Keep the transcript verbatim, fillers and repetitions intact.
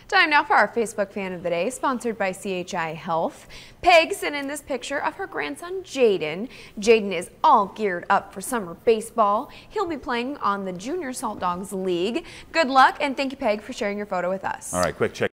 Time now for our Facebook Fan of the Day, sponsored by C H I Health. Peg sent in this picture of her grandson, Jaden. Jaden is all geared up for summer baseball. He'll be playing on the Junior Salt Dogs League. Good luck, and thank you, Peg, for sharing your photo with us. All right, quick check.